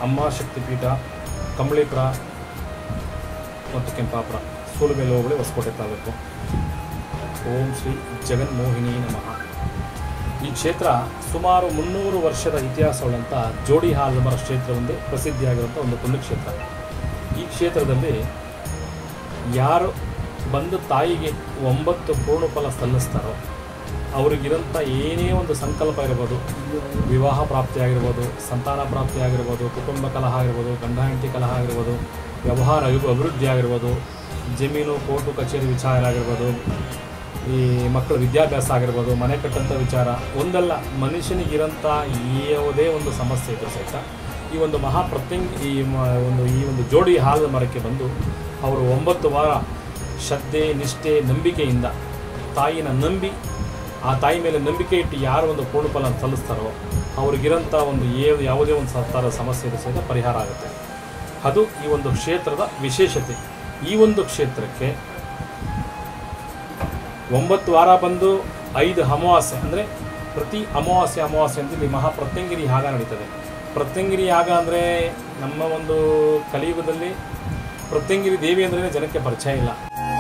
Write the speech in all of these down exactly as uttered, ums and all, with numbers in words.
ಅಮ್ಮ ಶಕ್ತಿಪೀಠ, ಕಂಬಳೀಪುರ ಮತ್ತು ಕೆಂಪಾಪುರ, ಸೂಲುಬೆಲೆ ಹೋಬಳಿ, ಹೊಸಕೋಟೆ ತಾಲೂಕು. ಓಂ ಶ್ರೀ ಜಗನ್ಮೋಹಿನಿ ನಮಃ. ಈ ಕ್ಷೇತ್ರ ಸುಮಾರು ಮುನ್ನೂರು ವರ್ಷದ ಇತಿಹಾಸವುಳ್ಳಂಥ ಜೋಡಿ ಹಾಲುಮರ ಕ್ಷೇತ್ರವೆಂದೇ ಪ್ರಸಿದ್ಧಿಯಾಗಿರುವಂಥ ಒಂದು ಪುಣ್ಯಕ್ಷೇತ್ರ. ಈ ಕ್ಷೇತ್ರದಲ್ಲಿ ಯಾರು ಬಂದು ತಾಯಿಗೆ ಒಂಬತ್ತು ಪೂರ್ಣಫಲ ಸಲ್ಲಿಸ್ತಾರೋ ಅವರಿಗಿರೋಂಥ ಏನೇ ಒಂದು ಸಂಕಲ್ಪ ಇರ್ಬೋದು, ವಿವಾಹ ಪ್ರಾಪ್ತಿಯಾಗಿರ್ಬೋದು, ಸಂತಾನ ಪ್ರಾಪ್ತಿಯಾಗಿರ್ಬೋದು, ಕುಟುಂಬ ಕಲಹ ಆಗಿರ್ಬೋದು, ಗಂಡ ಹೆಂಡತಿ ಕಲಹ ಆಗಿರ್ಬೋದು, ವ್ಯವಹಾರ ಅಭಿವೃದ್ಧಿ ಆಗಿರ್ಬೋದು, ಜಮೀನು ಕೋರ್ಟು ಕಚೇರಿ ವಿಚಾರ ಆಗಿರ್ಬೋದು, ಈ ಮಕ್ಕಳ ವಿದ್ಯಾಭ್ಯಾಸ ಆಗಿರ್ಬೋದು, ಮನೆ ಕಟ್ಟಂಥ ವಿಚಾರ, ಒಂದಲ್ಲ ಮನುಷ್ಯನಿಗಿರೋಂಥ ಯಾವುದೇ ಒಂದು ಸಮಸ್ಯೆ ಇದ್ದರೂ ಸಹಿತ ಈ ಒಂದು ಮಹಾಪ್ರತ್ಯಂಗ ಈ ಒಂದು ಈ ಒಂದು ಜೋಡಿ ಹಾಲು ಮರಕ್ಕೆ ಬಂದು ಅವರು ಒಂಬತ್ತು ವಾರ ಶ್ರದ್ಧೆ, ನಿಷ್ಠೆ, ನಂಬಿಕೆಯಿಂದ ತಾಯಿನ ನಂಬಿ ಆ ತಾಯಿ ಮೇಲೆ ನಂಬಿಕೆ ಇಟ್ಟು ಯಾರು ಒಂದು ಪೂರ್ಣಫಲ ಸಲ್ಲಿಸ್ತಾರೋ ಅವ್ರಿಗಿರೋಂಥ ಒಂದು ಯಾವುದೇ ಒಂದು ಥರದ ಸಮಸ್ಯೆ ಇದ್ದರೂ ಸಹಿತ ಪರಿಹಾರ ಆಗುತ್ತೆ. ಅದು ಈ ಒಂದು ಕ್ಷೇತ್ರದ ವಿಶೇಷತೆ. ಈ ಒಂದು ಕ್ಷೇತ್ರಕ್ಕೆ ಒಂಬತ್ತು ವಾರ ಬಂದು ಐದು ಅಮಾವಾಸ್ಯೆ ಅಂದರೆ ಪ್ರತಿ ಅಮಾವಾಸ್ಯೆ ಅಮಾವಾಸ್ಯೆ ಅಂತ ಇಲ್ಲಿ ಮಹಾಪ್ರತ್ಯಂಗಿರಿ ಯಾಗ ನಡೀತದೆ. ಪ್ರತ್ಯಂಗಿರಿ ಯಾಗ ಅಂದರೆ ನಮ್ಮ ಒಂದು ಕಲಿಯುಗದಲ್ಲಿ ಪ್ರತ್ಯಂಗಿರಿ ದೇವಿ ಅಂದ್ರೆ ಜನಕ್ಕೆ ಪರಿಚಯ ಇಲ್ಲ.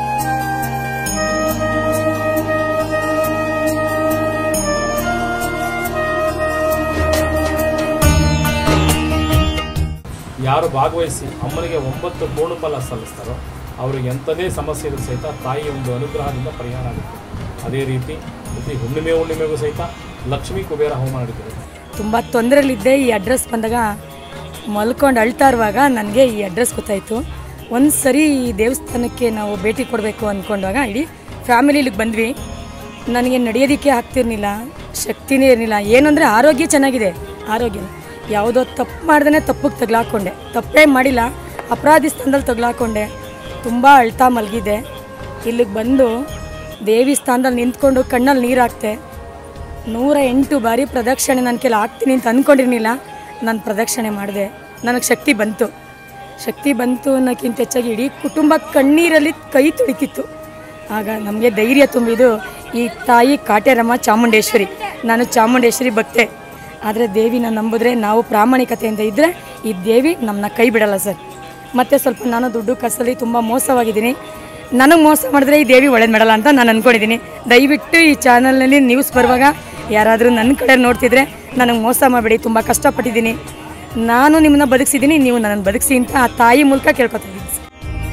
ಯಾರು ಭಾಗವಹಿಸಿ ಅಮ್ಮನಿಗೆ ಒಂಬತ್ತು ಪೂರ್ಣಫಲ ಸಲ್ಲಿಸ್ತಾರೋ ಅವರಿಗೆ ಎಂಥದೇ ಸಮಸ್ಯೆ ಇದ್ರೂ ಸಹಿತ ತಾಯಿಯ ಒಂದು ಅನುಗ್ರಹದಿಂದ ಪರಿಹಾರ ಆಗುತ್ತೆ. ಅದೇ ರೀತಿ ಪ್ರತಿ ಹುಣ್ಣಿಮೆ ಹುಣ್ಣಿಮೆಗೂ ಸಹಿತ ಲಕ್ಷ್ಮೀ ಕುಬೇರ ಹೋಮ ನಡೀತದೆ. ತುಂಬ ತೊಂದರೆಯಲ್ಲಿದ್ದೆ. ಈ ಅಡ್ರೆಸ್ ಬಂದಾಗ ಮಲ್ಕೊಂಡು ಅಳ್ತಾ ಇರುವಾಗ ನನಗೆ ಈ ಅಡ್ರೆಸ್ ಗೊತ್ತಾಯಿತು. ಒಂದು ಸರಿ ಈ ದೇವಸ್ಥಾನಕ್ಕೆ ನಾವು ಭೇಟಿ ಕೊಡಬೇಕು ಅಂದ್ಕೊಂಡಾಗ ಇಡೀ ಫ್ಯಾಮಿಲಿ ಇಲ್ಲಿಗೆ ಬಂದ್ವಿ. ನನಗೆ ನಡೆಯೋದಕ್ಕೆ ಆಗ್ತಿರ್ಲಿಲ್ಲ, ಶಕ್ತಿನೇ ಇರಲಿಲ್ಲ. ಏನಂದರೆ ಆರೋಗ್ಯ ಚೆನ್ನಾಗಿದೆ, ಆರೋಗ್ಯ ಯಾವುದೋ ತಪ್ಪು ಮಾಡ್ದೇ ತಪ್ಪಿಗೆ ತಗ್ಲಾಕೊಂಡೆ, ತಪ್ಪೇ ಮಾಡಿಲ್ಲ, ಅಪರಾಧಿ ಸ್ಥಾನದಲ್ಲಿ ತಗ್ಲಾಕೊಂಡೆ. ತುಂಬ ಅಳ್ತಾ ಮಲಗಿದೆ. ಇಲ್ಲಿಗೆ ಬಂದು ದೇವಿ ಸ್ಥಾನದಲ್ಲಿ ನಿಂತ್ಕೊಂಡು ಕಣ್ಣಲ್ಲಿ ನೀರು ಹಾಕ್ತೆ. ನೂರ ಎಂಟು ಬಾರಿ ಪ್ರದಕ್ಷಿಣೆ ನನ್ನ ಕೆಲ ಆಗ್ತೀನಿ ಅಂತ ಅಂದ್ಕೊಂಡಿರಲಿಲ್ಲ. ನಾನು ಪ್ರದಕ್ಷಿಣೆ ಮಾಡಿದೆ, ನನಗೆ ಶಕ್ತಿ ಬಂತು. ಶಕ್ತಿ ಬಂತು ಅನ್ನೋಕ್ಕಿಂತ ಹೆಚ್ಚಾಗಿ ಇಡೀ ಕುಟುಂಬ ಕಣ್ಣೀರಲ್ಲಿ ಕೈ ತುಳಿತಿತ್ತು. ಆಗ ನಮಗೆ ಧೈರ್ಯ ತುಂಬಿದ್ದು ಈ ತಾಯಿ ಕಾಟೇರಮ್ಮ ಚಾಮುಂಡೇಶ್ವರಿ. ನಾನು ಚಾಮುಂಡೇಶ್ವರಿ ಭಕ್ತೆ. ಆದರೆ ದೇವಿನ ನಂಬಿದ್ರೆ, ನಾವು ಪ್ರಾಮಾಣಿಕತೆಯಿಂದ ಇದ್ದರೆ ಈ ದೇವಿ ನಮ್ಮನ್ನ ಕೈ ಬಿಡಲ್ಲ ಸರ್. ಮತ್ತು ಸ್ವಲ್ಪ ನಾನು ದುಡ್ಡು ಕಸಲಿ ತುಂಬ ಮೋಸವಾಗಿದ್ದೀನಿ. ನನಗೆ ಮೋಸ ಮಾಡಿದ್ರೆ ಈ ದೇವಿ ಒಳ್ಳೇದು ಮಾಡಲ್ಲ ಅಂತ ನಾನು ಅಂದ್ಕೊಂಡಿದ್ದೀನಿ. ದಯವಿಟ್ಟು ಈ ಚಾನಲ್ನಲ್ಲಿ ನ್ಯೂಸ್ ಬರುವಾಗ ಯಾರಾದರೂ ನನ್ನ ಕಡೆ ನೋಡ್ತಿದ್ರೆ ನನಗೆ ಮೋಸ ಮಾಡಬೇಡಿ. ತುಂಬ ಕಷ್ಟಪಟ್ಟಿದ್ದೀನಿ, ನಾನು ನಿಮ್ಮನ್ನ ಬದುಕಿಸಿದ್ದೀನಿ, ನೀವು ನನ್ನನ್ನು ಬದುಕಿಸಿ ಅಂತ ಆ ತಾಯಿ ಮೂಲಕ ಕೇಳ್ಕೊತಾ ಇದ್ದೀನಿ ಸರ್.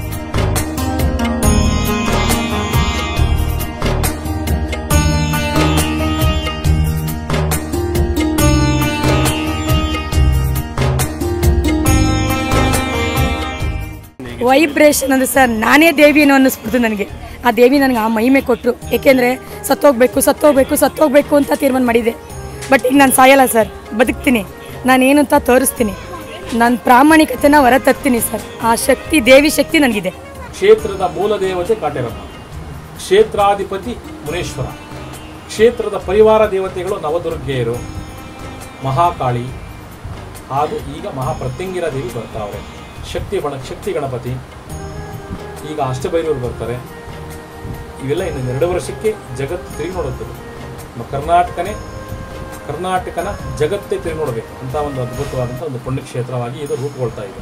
ವೈಬ್ರೇಷನ್ ಅಂದರೆ ಸರ್ ನಾನೇ ದೇವಿನೋ ಅನ್ನಿಸ್ಬಿಡ್ತು ನನಗೆ. ಆ ದೇವಿ ನನಗೆ ಆ ಮಹಿಮೆ ಕೊಟ್ಟರು. ಏಕೆಂದರೆ ಸತ್ತೋಗ್ಬೇಕು ಸತ್ತೋಗ್ಬೇಕು ಸತ್ತೋಗ್ಬೇಕು ಅಂತ ತೀರ್ಮಾನ ಮಾಡಿದ್ದೆ. ಬಟ್ ಈಗ ನಾನು ಸಾಯಲ್ಲ ಸರ್, ಬದುಕ್ತೀನಿ. ನಾನೇನು ಅಂತ ತೋರಿಸ್ತೀನಿ, ನನ್ನ ಪ್ರಾಮಾಣಿಕತೆನ ಹೊರ ತರ್ತೀನಿ ಸರ್. ಆ ಶಕ್ತಿ, ದೇವಿ ಶಕ್ತಿ ನನಗಿದೆ. ಕ್ಷೇತ್ರದ ಮೂಲ ದೇವತೆ ಕಾಟೇರಮ್ಮ, ಕ್ಷೇತ್ರಾಧಿಪತಿ ಮುನೇಶ್ವರ, ಕ್ಷೇತ್ರದ ಪರಿವಾರ ದೇವತೆಗಳು ನವದುರ್ಗೆಯರು, ಮಹಾಕಾಳಿ ಹಾಗೂ ಈಗ ಮಹಾಪ್ರತ್ಯಂಗಿರ ದೇವಿ ಬರ್ತಾವ್ರೆ. ಶಕ್ತಿ ಬಣ ಶಕ್ತಿ ಗಣಪತಿ, ಈಗ ಅಷ್ಟಭೈರವರು ಬರ್ತಾರೆ. ಇವೆಲ್ಲ ಇನ್ನು ಎರಡು ವರ್ಷಕ್ಕೆ ಜಗತ್ತು ತಿರುಗಿ ನೋಡುತ್ತದೆ. ನಮ್ಮ ಕರ್ನಾಟಕನೇ ಕರ್ನಾಟಕನ ಜಗತ್ತೇ ತಿರುಗಿ ನೋಡಬೇಕು ಅಂತ ಒಂದು ಅದ್ಭುತವಾದಂಥ ಒಂದು ಪುಣ್ಯಕ್ಷೇತ್ರವಾಗಿ ಇದು ರೂಪುಗೊಳ್ತಾ ಇದೆ.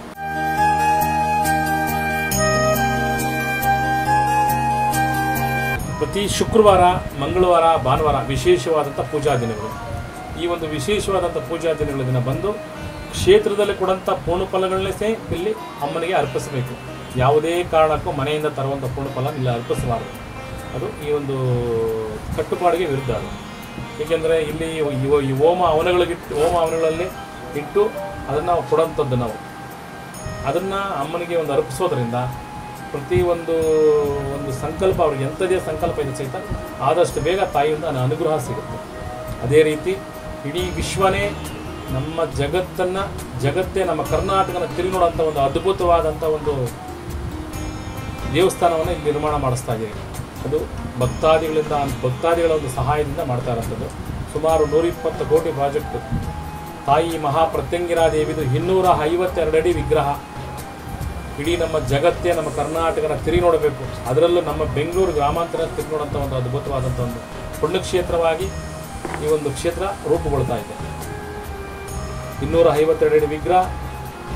ಪ್ರತಿ ಶುಕ್ರವಾರ, ಮಂಗಳವಾರ, ಭಾನುವಾರ ವಿಶೇಷವಾದಂಥ ಪೂಜಾ ದಿನಗಳು. ಈ ಒಂದು ವಿಶೇಷವಾದಂಥ ಪೂಜಾ ದಿನಗಳ ದಿನ ಬಂದು ಕ್ಷೇತ್ರದಲ್ಲಿ ಕೊಡಂಥ ಪೂರ್ಣಫಲಗಳನ್ನೇ ಸೇ ಇಲ್ಲಿ ಅಮ್ಮನಿಗೆ ಅರ್ಪಿಸಬೇಕು. ಯಾವುದೇ ಕಾರಣಕ್ಕೂ ಮನೆಯಿಂದ ತರುವಂಥ ಪೂರ್ಣಫಲ ಇಲ್ಲಿ ಅರ್ಪಿಸಬಾರದು. ಅದು ಈ ಒಂದು ಕಟ್ಟುಪಾಡಿಗೆ ವಿರುದ್ಧ. ಅದು ಏಕೆಂದರೆ ಇಲ್ಲಿ ಈ ಹೋಮ ಹವನಗಳಿಗಿಟ್ಟು ಹೋಮ ಹವನಗಳಲ್ಲಿ ಇಟ್ಟು ಅದನ್ನು ಕೊಡೋಂಥದ್ದು ನಾವು ಅದನ್ನು ಅಮ್ಮನಿಗೆ ಒಂದು ಅರ್ಪಿಸೋದ್ರಿಂದ ಪ್ರತಿಯೊಂದು ಒಂದು ಸಂಕಲ್ಪ, ಅವ್ರಿಗೆ ಎಂಥದೇ ಸಂಕಲ್ಪ ಇದೆ ಸಹಿತ ಆದಷ್ಟು ಬೇಗ ತಾಯಿಯಿಂದ ಅನುಗ್ರಹ ಸಿಗುತ್ತೆ. ಅದೇ ರೀತಿ ಇಡೀ ವಿಶ್ವನೇ, ನಮ್ಮ ಜಗತ್ತನ್ನು ಜಗತ್ತೇ ನಮ್ಮ ಕರ್ನಾಟಕನ ತಿರುಗಿ ನೋಡೋಂಥ ಒಂದು ಅದ್ಭುತವಾದಂಥ ಒಂದು ದೇವಸ್ಥಾನವನ್ನು ಇಲ್ಲಿ ನಿರ್ಮಾಣ ಮಾಡಿಸ್ತಾ ಇದ್ದೀವಿ. ಅದು ಭಕ್ತಾದಿಗಳಿಂದ ಭಕ್ತಾದಿಗಳ ಒಂದು ಸಹಾಯದಿಂದ ಮಾಡ್ತಾ ಇರೋಂಥದ್ದು. ಸುಮಾರು ನೂರಿಪ್ಪತ್ತು ಕೋಟಿ ಪ್ರಾಜೆಕ್ಟ್. ತಾಯಿ ಮಹಾಪ್ರತ್ಯಂಗಿರಾದೇವಿದು ಇನ್ನೂರ ಐವತ್ತೆರಡು ಅಡಿ ವಿಗ್ರಹ. ಇಡೀ ನಮ್ಮ ಜಗತ್ತೇ ನಮ್ಮ ಕರ್ನಾಟಕನ ತಿರುಗಿ ನೋಡಬೇಕು. ಅದರಲ್ಲೂ ನಮ್ಮ ಬೆಂಗಳೂರು ಗ್ರಾಮಾಂತರ ತಿರುಗಿ ನೋಡೋಂಥ ಒಂದು ಅದ್ಭುತವಾದಂಥ ಒಂದು ಪುಣ್ಯಕ್ಷೇತ್ರವಾಗಿ ಈ ಒಂದು ಕ್ಷೇತ್ರ ರೂಪುಗೊಳ್ತಾ ಇದೆ. ಇನ್ನೂರ ಐವತ್ತೆರಡು ಅಡಿ ವಿಗ್ರಹ,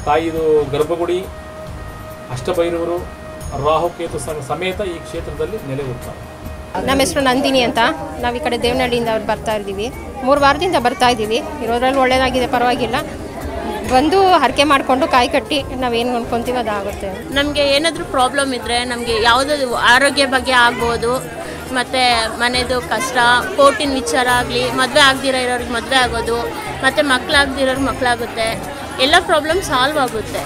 ತಾಯಿದು ಗರ್ಭಗುಡಿ, ಅಷ್ಟಭೈರವರು, ರಾಹುಕೇತು ಸಮೇತ ಈ ಕ್ಷೇತ್ರದಲ್ಲಿ ನೆಲೆ ಊರ್ತಾರೆ. ನಮ್ಮ ಹೆಸರು ನಂದಿನಿ ಅಂತ. ನಾವು ಈ ಕಡೆ ದೇವನಹಳ್ಳಿಯಿಂದ ಅವ್ರು ಬರ್ತಾ ಇದ್ದೀವಿ. ಮೂರು ವಾರದಿಂದ ಬರ್ತಾ ಇದ್ದೀವಿ. ಇರೋದ್ರಲ್ಲಿ ಒಳ್ಳೆಯದಾಗಿದೆ, ಪರವಾಗಿಲ್ಲ. ಬಂದು ಹರಕೆ ಮಾಡಿಕೊಂಡು ಕಾಯಿ ಕಟ್ಟಿ ನಾವೇನು ಅನ್ಕೊತೀವಿ ಅದಾಗುತ್ತೆ. ನಮಗೆ ಏನಾದರೂ ಪ್ರಾಬ್ಲಮ್ ಇದ್ದರೆ, ನಮಗೆ ಯಾವುದಾದ್ರು ಆರೋಗ್ಯ ಬಗ್ಗೆ ಆಗ್ಬೋದು, ಮತ್ತು ಮನೆಯದು ಕಷ್ಟ, ಕೋರ್ಟಿನ ವಿಚಾರ ಆಗಲಿ, ಮದುವೆ ಆಗದಿರೋ ಇರೋರಿಗೆ ಮದುವೆ ಆಗೋದು, ಮತ್ತು ಮಕ್ಕಳಾಗದಿರೋರಿಗೆ ಮಕ್ಕಳಾಗುತ್ತೆ, ಎಲ್ಲ ಪ್ರಾಬ್ಲಮ್ ಸಾಲ್ವ್ ಆಗುತ್ತೆ.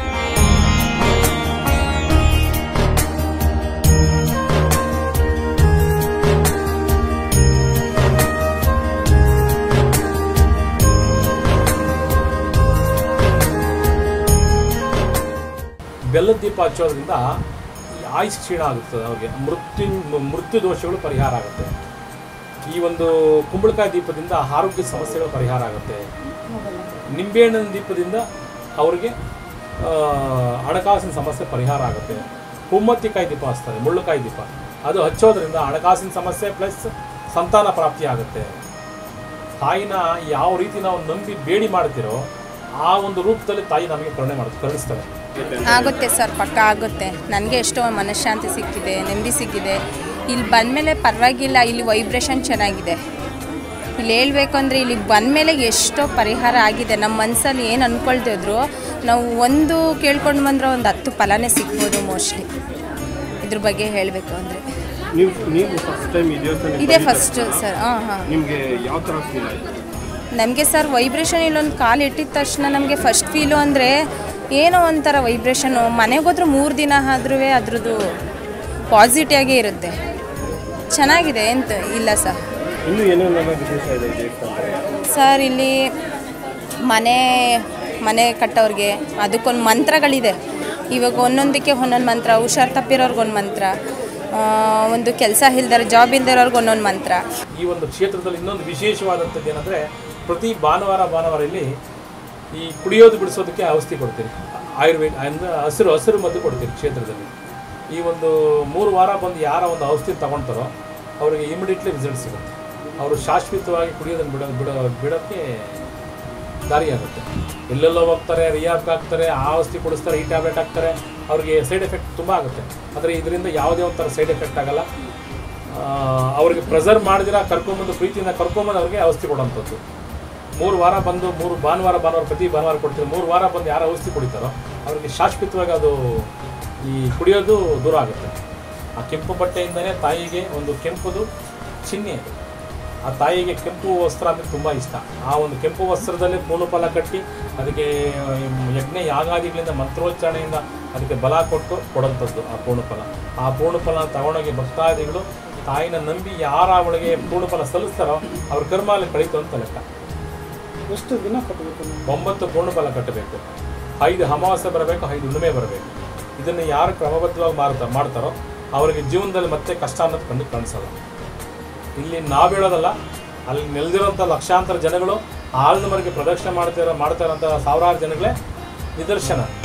ಬೆಲ್ಲದ ದೀಪ ಹಚ್ಚೋದ್ರಿಂದ ಈ ಆಯುಷ್ ಕ್ಷೀಣ ಆಗುತ್ತದೆ, ಅವ್ರಿಗೆ ಮೃತ್ಯು ಮೃತ್ಯು ದೋಷಗಳು ಪರಿಹಾರ ಆಗುತ್ತೆ. ಈ ಒಂದು ಕುಂಬಳಕಾಯಿ ದೀಪದಿಂದ ಆರೋಗ್ಯ ಸಮಸ್ಯೆಗಳು ಪರಿಹಾರ ಆಗುತ್ತೆ. ನಿಂಬೆಹಣ್ಣಿನ ದೀಪದಿಂದ ಅವರಿಗೆ ಹಣಕಾಸಿನ ಸಮಸ್ಯೆ ಪರಿಹಾರ ಆಗುತ್ತೆ. ಕುಮ್ಮತ್ತಿಕಾಯಿ ದೀಪ ಹಚ್ತಾರೆ, ಮುಳ್ಳುಕಾಯಿ ದೀಪ, ಅದು ಹಚ್ಚೋದ್ರಿಂದ ಹಣಕಾಸಿನ ಸಮಸ್ಯೆ ಪ್ಲಸ್ ಸಂತಾನ ಪ್ರಾಪ್ತಿ ಆಗುತ್ತೆ. ತಾಯಿನ ಯಾವ ರೀತಿ ನಾವು ನಂಬಿ ಬೇಡಿ ಮಾಡ್ತಿರೋ ಆ ಒಂದು ರೂಪದಲ್ಲಿ ತಾಯಿ ನಮಗೆ ಕರುಣೆ ಮಾಡಿ ಕರುಣಿಸ್ತಾರೆ. ಆಗುತ್ತೆ ಸರ್, ಪಕ್ಕ ಆಗುತ್ತೆ. ನನಗೆ ಎಷ್ಟೋ ಮನಃಶಾಂತಿ ಸಿಕ್ಕಿದೆ, ನೆಮ್ಮದಿ ಸಿಕ್ಕಿದೆ. ಇಲ್ಲಿ ಬಂದಮೇಲೆ ಪರವಾಗಿಲ್ಲ, ಇಲ್ಲಿ ವೈಬ್ರೇಷನ್ ಚೆನ್ನಾಗಿದೆ. ಇಲ್ಲಿ ಹೇಳ್ಬೇಕು ಅಂದರೆ ಇಲ್ಲಿ ಬಂದಮೇಲೆ ಎಷ್ಟೋ ಪರಿಹಾರ ಆಗಿದೆ. ನಮ್ಮ ಮನಸ್ಸಲ್ಲಿ ಏನು ಅಂದ್ಕೊಳ್ತಿದ್ರು ನಾವು ಒಂದು ಕೇಳ್ಕೊಂಡು ಬಂದರೆ ಒಂದು ಹತ್ತು ಫಲನೇ ಸಿಗ್ಬೋದು ಮೋಸ್ಟ್ಲಿ. ಇದ್ರ ಬಗ್ಗೆ ಹೇಳಬೇಕು ಅಂದರೆ ನೀವು ನೀವು ಫಸ್ಟ್ ಟೈಮ್ ಈ ದೇವಸ್ಥಾನ ಇದೇ ಫಸ್ಟ್ ಸರ್. ಹಾಂ ಹಾಂ ನಿಮಗೆ ಯಾವ ಥರ ಫೀಲ್ ಆಯಿತು? ನಮಗೆ ಸರ್ ವೈಬ್ರೇಷನ್ ಇಲ್ಲೊಂದು ಕಾಲು ಇಟ್ಟಿದ ತಕ್ಷಣ ನಮಗೆ ಫಸ್ಟ್ ಫೀಲು ಅಂದರೆ ಏನೋ ಒಂಥರ ವೈಬ್ರೇಷನ್ನು. ಮನೆಗೆ ಹೋದ್ರೆ ಮೂರು ದಿನ ಆದ್ರೂ ಅದ್ರದ್ದು ಪಾಸಿಟಿವ್ ಆಗೇ ಇರುತ್ತೆ. ಚೆನ್ನಾಗಿದೆ ಎಂತ ಇಲ್ಲ ಸರ್. ಇನ್ನೂ ಏನೇನೆಲ್ಲ ವಿಶೇಷ ಇದೆ ಈ ದೇವಸ್ಥಾನ? ಸರ್ ಇಲ್ಲಿ ಮನೆ ಮನೆ ಕಟ್ಟೋರಿಗೆ ಅದಕ್ಕೊಂದು ಮಂತ್ರಗಳಿದೆ. ಇವಾಗ ಒಂದೊಂದಕ್ಕೆ ಒಂದೊಂದು ಮಂತ್ರ, ಹುಷಾರು ತಪ್ಪಿರೋರ್ಗೆ ಒಂದು ಮಂತ್ರ, ಒಂದು ಕೆಲಸ ಇಲ್ದಾರೆ ಜಾಬ್ ಇಲ್ದಿರೋರ್ಗೆ ಒಂದೊಂದು ಮಂತ್ರ. ಈ ಒಂದು ಕ್ಷೇತ್ರದಲ್ಲಿ ಇನ್ನೊಂದು ವಿಶೇಷವಾದಂಥದ್ದು ಏನಂದರೆ, ಪ್ರತಿ ಭಾನುವಾರ ಭಾನುವಾರ ಇಲ್ಲಿ ಈ ಕುಡಿಯೋದು ಬಿಡಿಸೋದಕ್ಕೆ ಔಷಧಿ ಕೊಡ್ತೀರಿ, ಆಯುರ್ವೇದ ಅಂದರೆ ಹಸಿರು ಹಸಿರು ಮದ್ದು ಕೊಡ್ತೀರಿ ಕ್ಷೇತ್ರದಲ್ಲಿ. ಈ ಒಂದು ಮೂರು ವಾರ ಬಂದು ಯಾರ ಒಂದು ಔಷಧಿ ತಗೊಳ್ತಾರೋ ಅವರಿಗೆ ಇಮಿಡಿಯೇಟ್ಲಿ ರಿಸಲ್ಟ್ ಸಿಗುತ್ತೆ. ಅವರು ಶಾಶ್ವತವಾಗಿ ಕುಡಿಯೋದನ್ನು ಬಿಡೋ ಬಿಡೋ ಬಿಡೋಕ್ಕೆ ದಾರಿಯಾಗುತ್ತೆ. ಎಲ್ಲೆಲ್ಲೋ ಹೋಗ್ತಾರೆ, ರಿಯಾಬ್ಗೆ ಹಾಕ್ತಾರೆ, ಆ ಔಷಧಿ ಕೊಡಿಸ್ತಾರೆ, ಈ ಟ್ಯಾಬ್ಲೆಟ್ ಹಾಕ್ತಾರೆ, ಅವ್ರಿಗೆ ಸೈಡ್ ಎಫೆಕ್ಟ್ ತುಂಬ ಆಗುತ್ತೆ. ಆದರೆ ಇದರಿಂದ ಯಾವುದೇ ಒಂಥರ ಸೈಡ್ ಎಫೆಕ್ಟ್ ಆಗೋಲ್ಲ. ಅವ್ರಿಗೆ ಪ್ರೆಸರ್ ಮಾಡಿದಿರ ಕರ್ಕೊಂಬಂದು ಪ್ರೀತಿಯಿಂದ ಕರ್ಕೊಂಬಂದು ಅವ್ರಿಗೆ ಔಷಧಿ ಕೊಡೋಂಥದ್ದು. ಮೂರು ವಾರ ಬಂದು ಮೂರು ಭಾನುವಾರ ಭಾನುವಾರ ಪ್ರತಿ ಭಾನುವಾರ ಕೊಡ್ತೀವಿ. ಮೂರು ವಾರ ಬಂದು ಯಾರು ಔಷಧಿ ಕುಡಿತಾರೋ ಅವ್ರಿಗೆ ಶಾಶ್ವತವಾಗಿ ಅದು ಈ ಕುಡಿಯೋದು ದೂರ ಆಗುತ್ತೆ. ಆ ಕೆಂಪು ಬಟ್ಟೆಯಿಂದನೇ ತಾಯಿಗೆ ಒಂದು ಕೆಂಪುದು ಚಿಹ್ನೆ, ಆ ತಾಯಿಗೆ ಕೆಂಪು ವಸ್ತ್ರ ಅಂದರೆ ತುಂಬ ಇಷ್ಟ. ಆ ಒಂದು ಕೆಂಪು ವಸ್ತ್ರದಲ್ಲಿ ಪೂರ್ಣಫಲ ಕಟ್ಟಿ ಅದಕ್ಕೆ ಯಜ್ಞ ಯಾಗಾದಿಗಳಿಂದ ಮಂತ್ರೋಚ್ಚಾರಣೆಯಿಂದ ಅದಕ್ಕೆ ಬಲ ಕೊಟ್ಟು ಕೊಡೋಂಥದ್ದು ಆ ಪೂರ್ಣಫಲ. ಆ ಪೂರ್ಣಫಲ ತಗೊಂಡೋಗಿ ಭಕ್ತಾದಿಗಳು ತಾಯಿನ ನಂಬಿ ಯಾರ ಅವಳಿಗೆ ಪೂರ್ಣಫಲ ಸಲ್ಲಿಸ್ತಾರೋ ಅವ್ರ ಕರ್ಮ ಅಲ್ಲಿ ಕಳೀತು ಅಂತ ಲೆಕ್ಕ. ಎಷ್ಟು ದಿನ ಕಟ್ಟಬೇಕು? ಒಂಬತ್ತು ಪೂರ್ಣಫಲ ಕಟ್ಟಬೇಕು, ಐದು ಅಮಾವಾಸ್ಯೆ ಬರಬೇಕು, ಐದು ಹುಣ್ಣಿಮೆ ಬರಬೇಕು. ಇದನ್ನು ಯಾರು ಕ್ರಮಬದ್ಧವಾಗಿ ಮಾಡ್ತಾ ಮಾಡ್ತಾರೋ ಅವರಿಗೆ ಜೀವನದಲ್ಲಿ ಮತ್ತೆ ಕಷ್ಟ ಅನ್ನೋದು ಕಂಡು ಕಾಣಿಸಲ್ಲ. ಇಲ್ಲಿ ನಾವು ಹೇಳೋದಲ್ಲ, ಅಲ್ಲಿ ನೆಲೆದಿರೋಂಥ ಲಕ್ಷಾಂತರ ಜನಗಳು ಆಳದ ಮರೆಗೆ ಪ್ರದಕ್ಷಿಣೆ ಮಾಡ್ತಿರೋ ಮಾಡ್ತಾ ಇರೋಂಥ ಸಾವಿರಾರು ಜನಗಳೇ ನಿದರ್ಶನ.